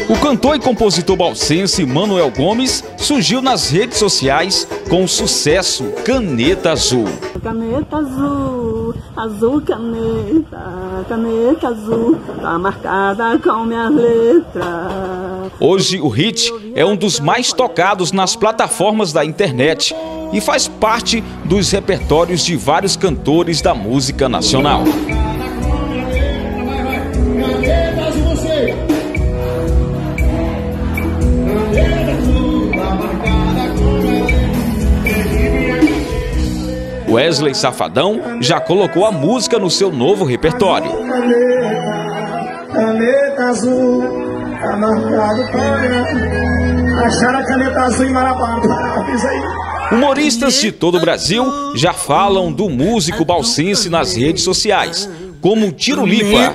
O cantor e compositor balsense Manuel Gomes surgiu nas redes sociais com o sucesso Caneta Azul. Caneta azul, azul caneta azul, tá marcada com minha letra. Hoje o hit é um dos mais tocados nas plataformas da internet e faz parte dos repertórios de vários cantores da música nacional. Wesley Safadão já colocou a música no seu novo repertório. Caneta azul, tá marcado para achar a caneta azul em Marapá. Humoristas de todo o Brasil já falam do músico balsense nas redes sociais, como Tirolipa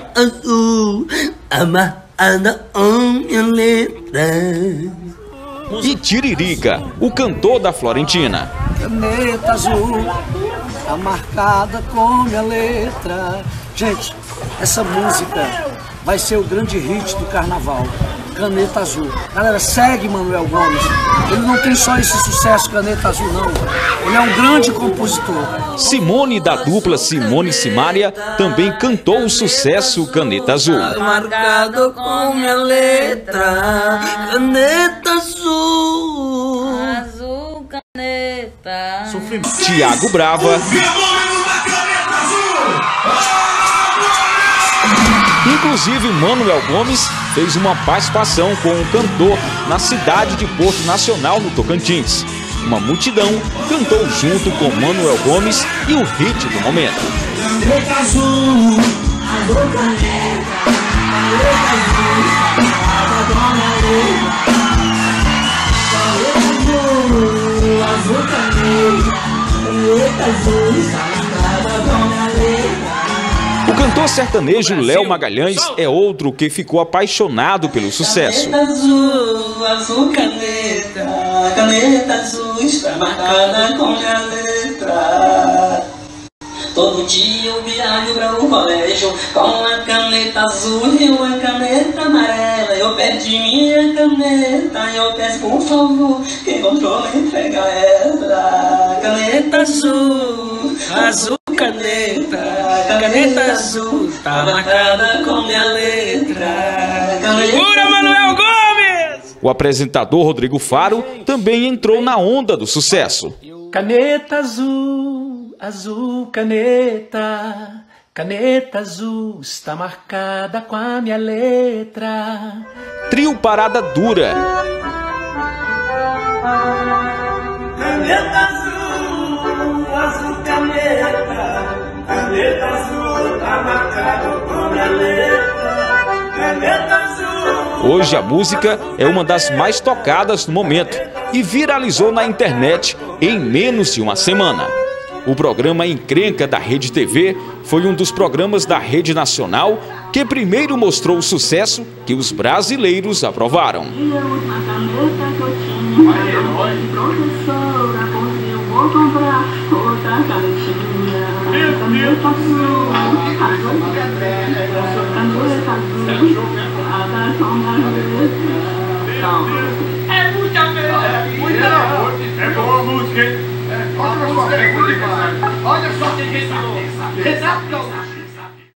e Tiririca, o cantor da Florentina. Caneta azul, tá marcada com minha letra. Gente, essa música vai ser o grande hit do carnaval. Caneta Azul. Galera, segue Manuel Gomes. Ele não tem só esse sucesso Caneta Azul, não. Ele é um grande compositor. Simone, da dupla Simone e Simaria, também cantou o sucesso Caneta Azul. Marcado com minha letra, caneta azul, azul caneta. Tiago Brava. Inclusive, Manuel Gomes fez uma participação com um cantor na cidade de Porto Nacional, no Tocantins. Uma multidão cantou junto com Manuel Gomes e o hit do momento. Caneta azul, azul caneta, caneta azul, azul caneta, caneta azul. O cantor sertanejo Léo Magalhães é outro que ficou apaixonado pelo sucesso. Caneta azul, azul caneta, caneta azul está marcada com minha letra. Todo dia eu viajo para o colégio com a caneta azul e uma caneta amarela. Eu perdi minha caneta e eu peço por favor que controle entrega ela. Caneta azul, azul caneta, caneta azul, tá marcada com minha letra. Segura, Manuel Gomes! O apresentador Rodrigo Faro também entrou na onda do sucesso. Caneta azul, azul caneta, caneta azul, está marcada com a minha letra. Trio Parada Dura. Caneta azul, azul caneta, caneta azul, tá marcado com minha letra. Caneta azul. Hoje a música é uma das mais tocadas no momento e viralizou na internet em menos de uma semana. O programa Encrenca da Rede TV foi um dos programas da Rede Nacional que primeiro mostrou o sucesso que os brasileiros aprovaram. É boa a música, hein? Olha só quem ensinou.